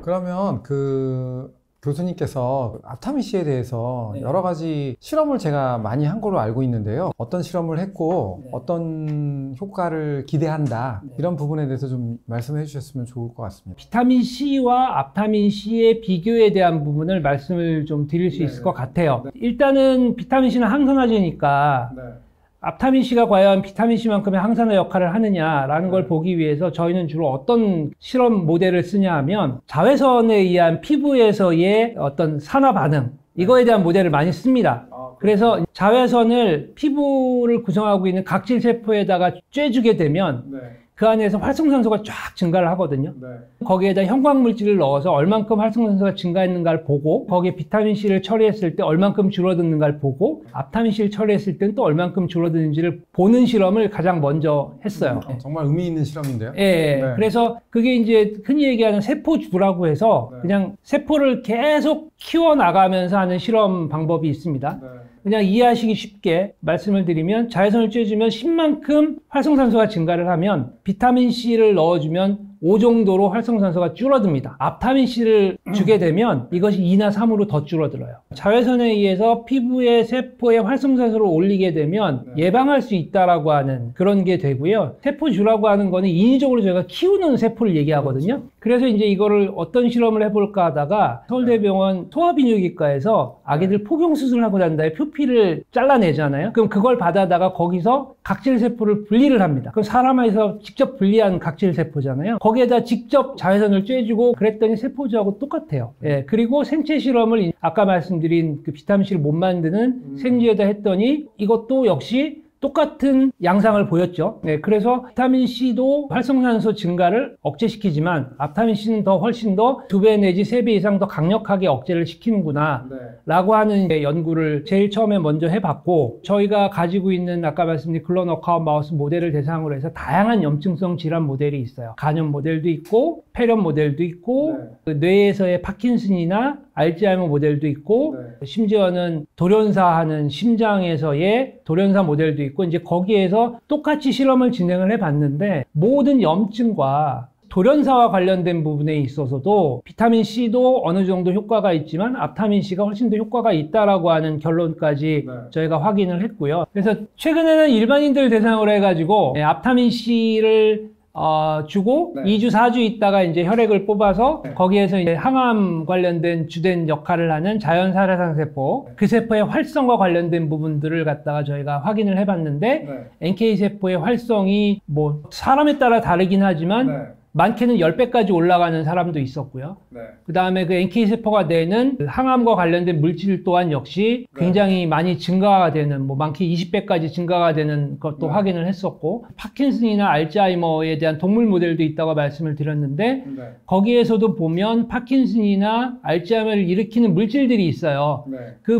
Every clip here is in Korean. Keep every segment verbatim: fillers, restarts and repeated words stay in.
그러면 그 교수님께서 앞타민C에 대해서 네. 여러 가지 실험을 제가 많이 한 걸로 알고 있는데요. 어떤 실험을 했고 네. 어떤 효과를 기대한다. 네. 이런 부분에 대해서 좀 말씀해 주셨으면 좋을 것 같습니다. 비타민C와 앞타민C의 비교에 대한 부분을 말씀을 좀 드릴 수 네, 있을 네. 것 같아요. 네. 일단은 비타민C는 항산화제니까 네. 앞타민C가 과연 비타민C만큼의 항산화 역할을 하느냐라는 네. 걸 보기 위해서 저희는 주로 어떤 실험 모델을 쓰냐 하면 자외선에 의한 피부에서의 어떤 산화 반응, 이거에 대한 모델을 많이 씁니다. 아, 그래서 자외선을 피부를 구성하고 있는 각질세포에다가 쬐주게 되면 네. 그 안에서 활성산소가 쫙 증가를 하거든요. 네. 거기에다 형광물질을 넣어서 얼만큼 활성산소가 증가했는가를 보고, 거기에 비타민C를 처리했을 때 얼만큼 줄어드는가를 보고, 앞타민C를 처리했을 때는 또 얼만큼 줄어드는지를 보는 실험을 가장 먼저 했어요. 음, 정말 의미 있는 실험인데요. 예, 예. 네. 그래서 그게 이제 흔히 얘기하는 세포주라고 해서 네. 그냥 세포를 계속 키워나가면서 하는 실험 방법이 있습니다. 네. 그냥 이해하시기 쉽게 말씀을 드리면 자외선을 쬐주면 십만큼 활성산소가 증가를 하면 비타민C를 넣어주면 오 정도로 활성산소가 줄어듭니다. 앞타민C를 주게 되면 이것이 이나 삼으로 더 줄어들어요. 자외선에 의해서 피부의 세포의 활성산소를 올리게 되면 네. 예방할 수 있다라고 하는 그런 게 되고요. 세포주라고 하는 거는 인위적으로 저희가 키우는 세포를 얘기하거든요. 그래서 이제 이거를 어떤 실험을 해볼까 하다가 서울대병원 소아비뇨기과에서 아기들 포경 수술하고 난 다음에 표피를 잘라내잖아요. 그럼 그걸 받아다가 거기서 각질세포를 분리를 합니다. 그럼 사람에서 직접 분리한 각질세포잖아요. 거기에다 직접 자외선을 쬐주고 그랬더니 세포주하고 똑같아요. 예, 그리고 생체 실험을 아까 말씀드린 그 비타민C를 못 만드는 음. 생쥐에다 했더니 이것도 역시 똑같은 양상을 보였죠. 네, 그래서 비타민C도 활성산소 증가를 억제시키지만 앞타민C는 더 훨씬 더 두 배 내지 세 배 이상 더 강력하게 억제를 시키는구나 네. 라고 하는 연구를 제일 처음에 먼저 해봤고, 저희가 가지고 있는 아까 말씀드린 클로노카웃 마우스 모델을 대상으로 해서 다양한 염증성 질환 모델이 있어요. 간염 모델도 있고 폐렴 모델도 있고 네. 그 뇌에서의 파킨슨이나 알츠하이머 모델도 있고 네. 심지어는 돌연사하는 심장에서의 돌연사 모델도 있고, 이제 거기에서 똑같이 실험을 진행을 해봤는데 모든 염증과 돌연사와 관련된 부분에 있어서도 비타민C도 어느 정도 효과가 있지만 앞타민C가 훨씬 더 효과가 있다라고 하는 결론까지 네. 저희가 확인을 했고요. 그래서 최근에는 일반인들 대상으로 해가지고 앞타민C를 어, 주고 네. 이 주, 사 주 있다가 이제 혈액을 뽑아서 네. 거기에서 이제 항암 관련된 주된 역할을 하는 자연살해상 세포, 그 세포의 활성과 관련된 부분들을 갖다가 저희가 확인을 해봤는데 네. 엔케이 세포의 활성이 뭐 사람에 따라 다르긴 하지만 네. 많게는 십 배까지 올라가는 사람도 있었고요. 네. 그 다음에 그 엔케이 세포가 내는 그 항암과 관련된 물질 또한 역시 네. 굉장히 많이 증가가 되는, 뭐 많게 이십 배까지 증가가 되는 것도 네. 확인을 했었고, 파킨슨이나 알츠하이머에 대한 동물 모델도 있다고 말씀을 드렸는데 네. 거기에서도 보면 파킨슨이나 알츠하이머를 일으키는 물질들이 있어요. 네. 그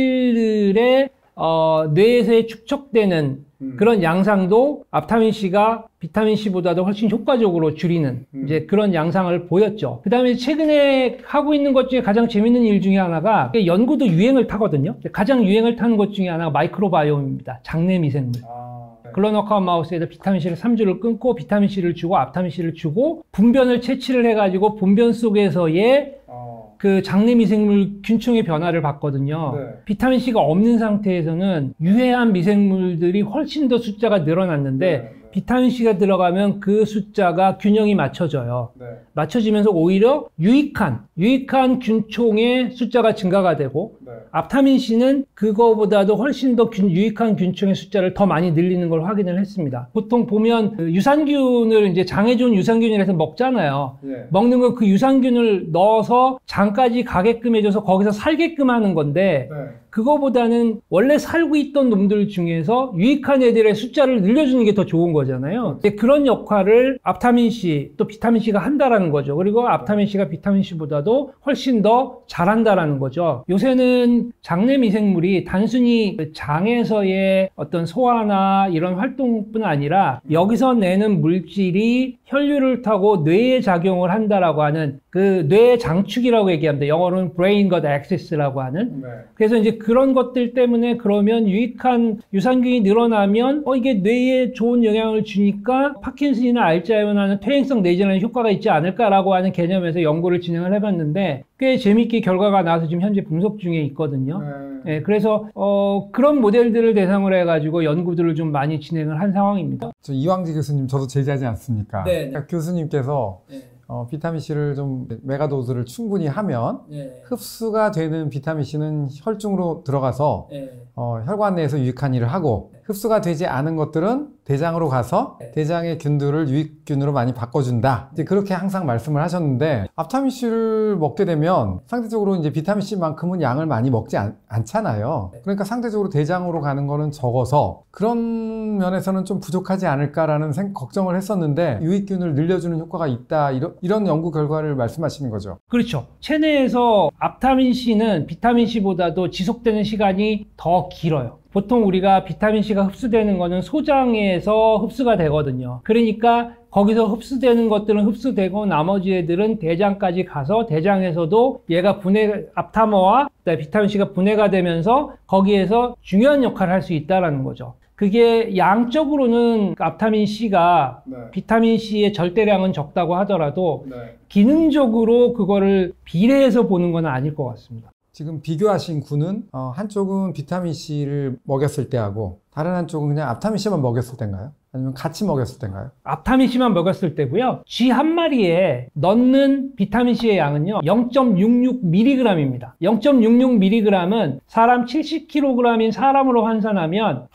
물질들의 어, 뇌에서의 축적되는 음. 그런 양상도 앞타민C가 비타민C보다도 훨씬 효과적으로 줄이는 음. 이제 그런 양상을 보였죠. 그 다음에 최근에 하고 있는 것 중에 가장 재밌는 일 중에 하나가 연구도 유행을 타거든요. 가장 유행을 타는 것 중에 하나가 마이크로바이옴입니다. 장내 미생물. 아, 네. 클로노카웃 마우스에다 비타민C를 삼 주를 끊고 비타민C를 주고 앞타민C를 주고 분변을 채취를 해가지고 분변 속에서의 어. 그 장내 미생물 균총의 변화를 봤거든요. 네. 비타민C가 없는 상태에서는 유해한 미생물들이 훨씬 더 숫자가 늘어났는데 네, 네. 비타민C가 들어가면 그 숫자가 균형이 맞춰져요. 네. 맞춰지면서 오히려 유익한, 유익한 균총의 숫자가 증가가 되고, 네. 앞타민C는 그거보다도 훨씬 더 균, 유익한 균총의 숫자를 더 많이 늘리는 걸 확인을 했습니다. 보통 보면 그 유산균을 이제 장에 좋은 유산균이라서 먹잖아요. 예. 먹는 건 그 유산균을 넣어서 장까지 가게끔 해줘서 거기서 살게끔 하는 건데, 네. 그거보다는 원래 살고 있던 놈들 중에서 유익한 애들의 숫자를 늘려주는 게 더 좋은 거잖아요. 근데 그런 역할을 앞타민C 또 비타민C가 한다라는 거죠. 그리고 앞타민C가 비타민C보다도 훨씬 더 잘한다라는 거죠. 요새는 장내 미생물이 단순히 장에서의 어떤 소화나 이런 활동뿐 아니라 여기서 내는 물질이 혈류를 타고 뇌에 작용을 한다라고 하는 그 그 뇌 장축이라고 얘기합니다. 영어로는 brain gut access라고 하는. 네. 그래서 이제 그런 것들 때문에 그러면 유익한 유산균이 늘어나면 어 이게 뇌에 좋은 영향을 주니까 파킨슨이나 알츠하이머나 퇴행성 뇌질환에 효과가 있지 않을까라고 하는 개념에서 연구를 진행을 해봤는데 꽤 재밌게 결과가 나와서 지금 현재 분석 중에 있거든요. 네. 예, 그래서 어, 그런 모델들을 대상으로 해가지고 연구들을 좀 많이 진행을 한 상황입니다. 저 이왕지 교수님 저도 제자지 않습니까? 네, 네. 그러니까 교수님께서 네, 어, 비타민C를 좀 메가도즈를 충분히 하면 네, 흡수가 되는 비타민C는 혈중으로 들어가서 네. 어, 혈관 내에서 유익한 일을 하고 흡수가 되지 않은 것들은 대장으로 가서 네. 대장의 균들을 유익균으로 많이 바꿔준다. 이제 그렇게 항상 말씀을 하셨는데 앞타민C를 먹게 되면 상대적으로 이제 비타민C만큼은 양을 많이 먹지 않, 않잖아요. 그러니까 상대적으로 대장으로 가는 거는 적어서 그런 면에서는 좀 부족하지 않을까라는 생, 걱정을 했었는데 유익균을 늘려주는 효과가 있다. 이런, 이런 연구 결과를 말씀하시는 거죠. 그렇죠. 체내에서 앞타민C는 비타민C보다도 지속되는 시간이 더 길어요. 보통 우리가 비타민C가 흡수되는 거는 소장에서 흡수가 되거든요. 그러니까 거기서 흡수되는 것들은 흡수되고 나머지 애들은 대장까지 가서 대장에서도 얘가 분해, 앞타머와 비타민C가 분해가 되면서 거기에서 중요한 역할을 할 수 있다는 거죠. 그게 양적으로는 앞타민C가 네. 비타민C의 절대량은 적다고 하더라도 네. 기능적으로 그거를 비례해서 보는 건 아닐 것 같습니다. 지금 비교하신 군은 어, 한쪽은 비타민C를 먹였을 때하고 다른 한쪽은 그냥 앞타민C만 먹였을 때인가요? 아니면 같이 먹였을 때인가요? 앞타민C만 먹였을 때고요. 쥐 한 마리에 넣는 비타민C의 양은요 영 점 육육 밀리그램입니다. 영 점 육육 밀리그램은 사람 칠십 킬로그램인 사람으로 환산하면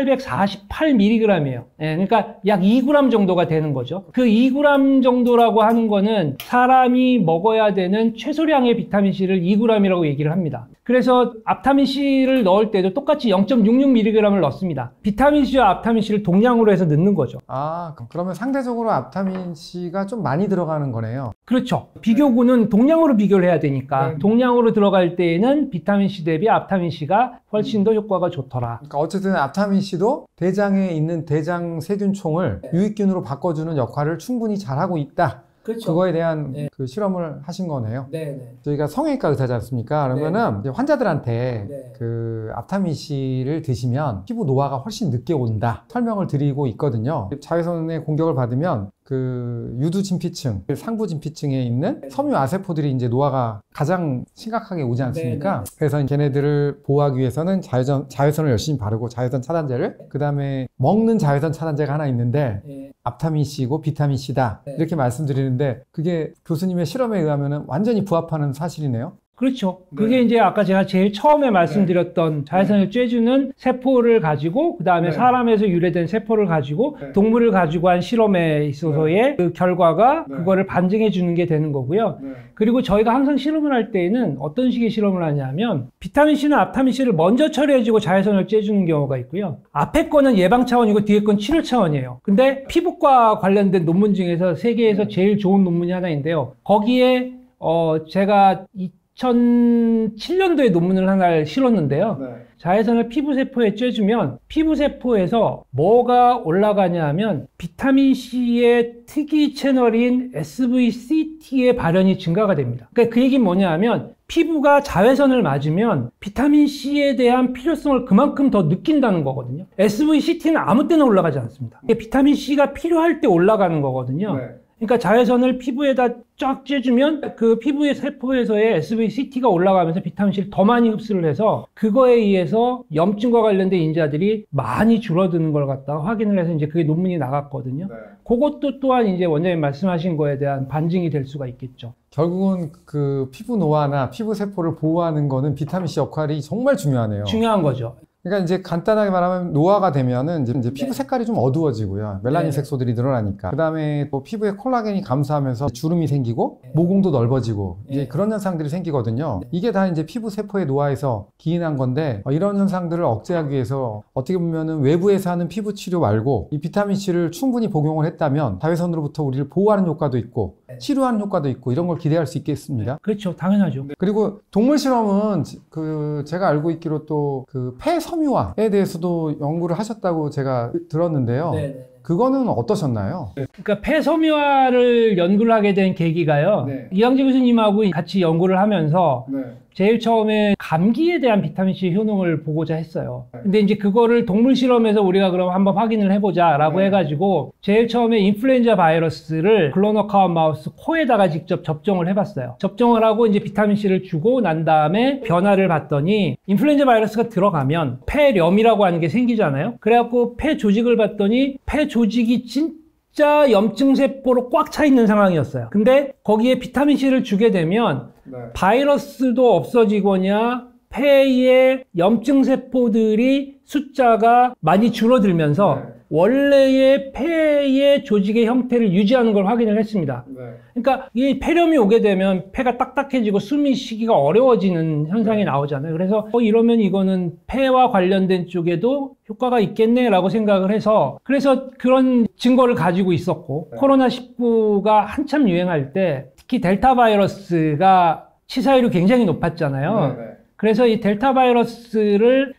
천팔백사십팔 밀리그램이에요. 예, 그러니까 약 이 그램 정도가 되는 거죠. 그 이 그램 정도라고 하는 거는 사람이 먹어야 되는 최소량의 비타민C를 이 그램이라고 얘기를 합니다. 그래서 앞타민C를 넣을 때도 똑같이 영 점 육육 밀리그램을 넣습니다. 비타민C와 앞타민C를 동량으로 해서 넣는 거죠. 아, 그러면 상대적으로 앞타민C가 좀 많이 들어가는 거네요. 그렇죠. 비교군은 동량으로 비교를 해야 되니까 네. 동량으로 들어갈 때에는 비타민C 대비 앞타민C가 훨씬 더 효과가 좋더라. 그러니까 어쨌든 앞타민C도 대장에 있는 대장 세균총을 네. 유익균으로 바꿔주는 역할을 충분히 잘하고 있다. 그렇죠. 그거에 대한 네. 그 실험을 하신 거네요. 네, 네. 저희가 성형외과 의사지 않습니까? 그러면은 이제 환자들한테 네. 그 앞타민C를 드시면 피부 노화가 훨씬 늦게 온다 설명을 드리고 있거든요. 자외선의 공격을 받으면 그 유두진피층, 상부진피층에 있는 섬유아세포들이 이제 노화가 가장 심각하게 오지 않습니까? 네네. 그래서 걔네들을 보호하기 위해서는 자외선, 자외선을 열심히 바르고 자외선 차단제를 그 다음에 먹는 자외선 차단제가 하나 있는데 네. 앞타민C고 비타민C다 네. 이렇게 말씀드리는데 그게 교수님의 실험에 의하면 완전히 부합하는 사실이네요. 그렇죠. 네. 그게 이제 아까 제가 제일 처음에 말씀드렸던 자외선을 쬐주는 세포를 가지고 그 다음에 네. 사람에서 유래된 세포를 가지고 네. 동물을 가지고 한 실험에 있어서의 그 결과가 네. 그거를 반증해 주는 게 되는 거고요. 네. 그리고 저희가 항상 실험을 할 때에는 어떤 식의 실험을 하냐면 비타민C는 앞타민C를 먼저 처리해주고 자외선을 쬐주는 경우가 있고요. 앞에 거는 예방 차원이고 뒤에 건 치료 차원이에요. 근데 피부과 관련된 논문 중에서 세계에서 제일 좋은 논문이 하나 있는데요. 거기에 어 제가 이천칠 년도에 논문을 하나를 실었는데요. 네. 자외선을 피부세포에 쬐주면 피부세포에서 뭐가 올라가냐 하면 비타민C의 특이 채널인 에스브이씨티의 발현이 증가가 됩니다. 그러니까 그 얘기는 뭐냐 하면 피부가 자외선을 맞으면 비타민C에 대한 필요성을 그만큼 더 느낀다는 거거든요. 에스브이씨티는 아무 때나 올라가지 않습니다. 비타민C가 필요할 때 올라가는 거거든요. 네. 그러니까 자외선을 피부에다 쫙 쬐주면 그 피부의 세포에서의 에스브이씨티가 올라가면서 비타민C를 더 많이 흡수를 해서 그거에 의해서 염증과 관련된 인자들이 많이 줄어드는 걸 갖다가 확인을 해서 이제 그게 논문이 나갔거든요. 네. 그것도 또한 이제 원장님 말씀하신 거에 대한 반증이 될 수가 있겠죠. 결국은 그 피부 노화나 피부 세포를 보호하는 거는 비타민C 역할이 정말 중요하네요. 중요한 거죠. 그러니까 이제 간단하게 말하면 노화가 되면은 이제, 이제 피부 네. 색깔이 좀 어두워지고요. 멜라닌 네. 색소들이 늘어나니까. 그 다음에 또 피부에 콜라겐이 감소하면서 주름이 생기고 네. 모공도 넓어지고 이제 네. 그런 현상들이 생기거든요. 네. 이게 다 이제 피부 세포의 노화에서 기인한 건데 어, 이런 현상들을 억제하기 위해서 어떻게 보면은 외부에서 하는 피부 치료 말고 이 비타민C를 충분히 복용을 했다면 자외선으로부터 우리를 보호하는 효과도 있고 네. 치료하는 효과도 있고 이런 걸 기대할 수 있겠습니다. 그렇죠. 당연하죠. 그리고 동물 실험은 그 제가 알고 있기로 또 그 폐섬유화에 대해서도 연구를 하셨다고 제가 들었는데요. 네네. 그거는 어떠셨나요? 그러니까 폐섬유화를 연구를 하게 된 계기가요. 네. 이광재 교수님하고 같이 연구를 하면서 네. 제일 처음에 감기에 대한 비타민C 효능을 보고자 했어요. 근데 이제 그거를 동물 실험에서 우리가 그럼 한번 확인을 해보자 라고 네. 해가지고 제일 처음에 인플루엔자 바이러스를 클로너카운 마우스 코에다가 직접 접종을 해봤어요. 접종을 하고 이제 비타민C를 주고 난 다음에 변화를 봤더니 인플루엔자 바이러스가 들어가면 폐렴이라고 하는 게 생기잖아요. 그래갖고 폐 조직을 봤더니 폐 조직이 진 진짜 염증세포로 꽉 차 있는 상황이었어요. 근데 거기에 비타민C를 주게 되면 네. 바이러스도 없어지거나 폐의 염증세포들이 숫자가 많이 줄어들면서 네. 원래의 폐의 조직의 형태를 유지하는 걸 확인을 했습니다. 네. 그러니까 이 폐렴이 오게 되면 폐가 딱딱해지고 숨이 쉬기가 어려워지는 현상이 나오잖아요. 그래서 어, 이러면 이거는 폐와 관련된 쪽에도 효과가 있겠네라고 생각을 해서 그래서 그런 증거를 가지고 있었고, 네. 코로나 십구가 한참 유행할 때 특히 델타 바이러스가 치사율이 굉장히 높았잖아요. 네. 네. 그래서 이 델타 바이러스를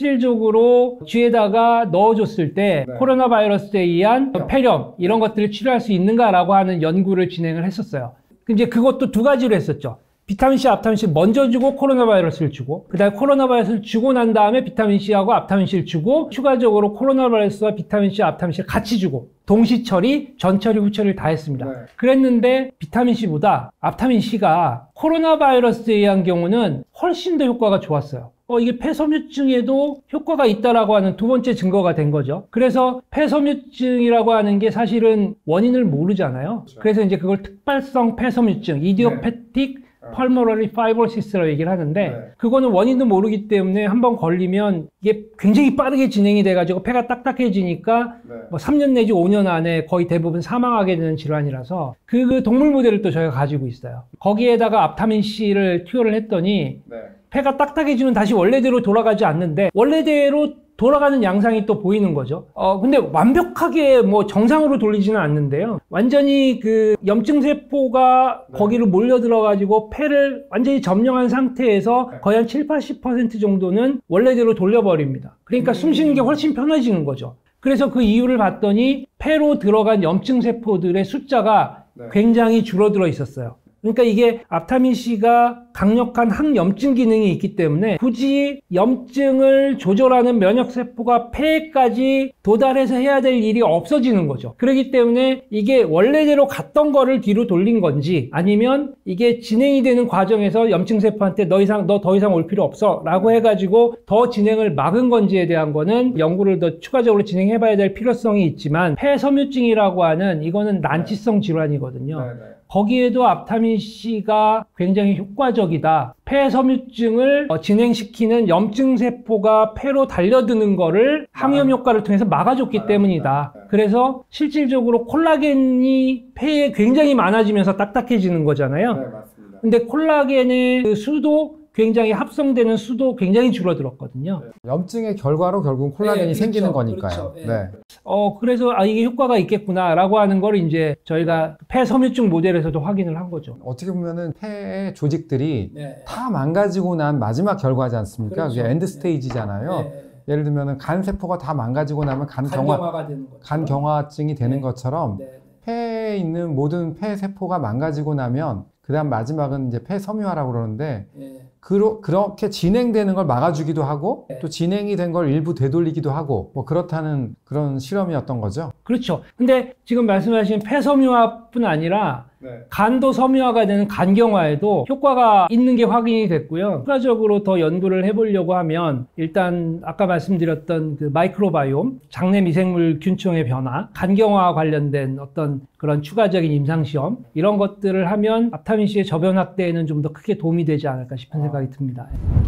실질적으로 쥐에다가 넣어줬을 때 네. 코로나 바이러스에 의한 폐렴 이런 것들을 치료할 수 있는가라고 하는 연구를 진행을 했었어요. 이제 그것도 두 가지로 했었죠. 비타민C, 앞타민C 먼저 주고 코로나 바이러스를 주고, 그 다음에 코로나 바이러스를 주고 난 다음에 비타민C하고 앞타민C를 주고, 추가적으로 코로나 바이러스와 비타민C, 앞타민C를 같이 주고, 동시 처리, 전 처리, 후 처리를 다 했습니다. 네. 그랬는데 비타민C보다 앞타민C가 코로나 바이러스에 의한 경우는 훨씬 더 효과가 좋았어요. 어, 이게 폐섬유증에도 효과가 있다라고 하는 두 번째 증거가 된 거죠. 그래서 폐섬유증이라고 하는 게 사실은 원인을 모르잖아요. 그렇죠. 그래서 이제 그걸 특발성 폐섬유증, 이디오패틱 펄모너리 파이브로시스라고 얘기를 하는데, 네. 그거는 원인도 모르기 때문에 한번 걸리면 이게 굉장히 빠르게 진행이 돼가지고 폐가 딱딱해지니까 네. 뭐 삼 년 내지 오 년 안에 거의 대부분 사망하게 되는 질환이라서 그, 그 동물 모델을 또 저희가 가지고 있어요. 거기에다가 앞타민C를 투여를 했더니 네. 폐가 딱딱해지면 다시 원래대로 돌아가지 않는데 원래대로 돌아가는 양상이 또 보이는 거죠. 어, 근데 완벽하게 뭐 정상으로 돌리지는 않는데요. 완전히 그 염증세포가 네. 거기로 몰려 들어가지고 폐를 완전히 점령한 상태에서 네. 거의 한 칠, 팔십 퍼센트 정도는 원래대로 돌려버립니다. 그러니까 음. 숨 쉬는 게 훨씬 편해지는 거죠. 그래서 그 이유를 봤더니 폐로 들어간 염증세포들의 숫자가 네. 굉장히 줄어들어 있었어요. 그러니까 이게 앞타민C가 강력한 항염증 기능이 있기 때문에 굳이 염증을 조절하는 면역세포가 폐까지 도달해서 해야 될 일이 없어지는 거죠. 그렇기 때문에 이게 원래대로 갔던 거를 뒤로 돌린 건지 아니면 이게 진행이 되는 과정에서 염증세포한테 너 이상, 너 더 이상 올 필요 없어 라고 해가지고 더 진행을 막은 건지에 대한 거는 연구를 더 추가적으로 진행해 봐야 될 필요성이 있지만 폐섬유증이라고 하는 이거는 난치성 질환이거든요. 네. 네. 거기에도 앞타민C가 굉장히 효과적이다. 폐섬유증을 어, 진행시키는 염증세포가 폐로 달려드는 거를 항염 효과를 통해서 막아줬기 막아준다. 때문이다. 네. 그래서 실질적으로 콜라겐이 폐에 굉장히 많아지면서 딱딱해지는 거잖아요. 네, 맞습니다. 근데 콜라겐의 그 수도 굉장히 합성되는 수도 굉장히 줄어들었거든요. 네. 염증의 결과로 결국 콜라겐이 네, 생기는 그렇죠. 거니까요. 그렇죠. 네. 어, 그래서 아, 이게 효과가 있겠구나라고 하는 걸 이제 저희가 폐섬유증 모델에서도 확인을 한 거죠. 어떻게 보면은 폐의 조직들이 네. 다 망가지고 난 마지막 결과지 않습니까? 그렇죠. 그게 엔드 스테이지잖아요. 네. 예를 들면은 간 세포가 다 망가지고 나면 간 경화, 간경화가 되는 거죠. 간 경화증이 되는 네. 것처럼 네. 폐에 있는 모든 폐 세포가 망가지고 나면 그다음 마지막은 이제 폐섬유화라고 그러는데 네. 그러, 그렇게 진행되는 걸 막아주기도 하고 네. 또 진행이 된 걸 일부 되돌리기도 하고 뭐 그렇다는 그런 실험이었던 거죠. 그렇죠. 근데 지금 말씀하신 폐섬유화뿐 아니라 네. 간도 섬유화가 되는 간경화에도 효과가 있는 게 확인이 됐고요. 추가적으로 더 연구를 해보려고 하면 일단 아까 말씀드렸던 그 마이크로바이옴, 장내 미생물 균총의 변화, 간경화와 관련된 어떤 그런 추가적인 임상시험 이런 것들을 하면 앞타민C의 저변 확대에는 좀 더 크게 도움이 되지 않을까 싶은 생각이 듭니다.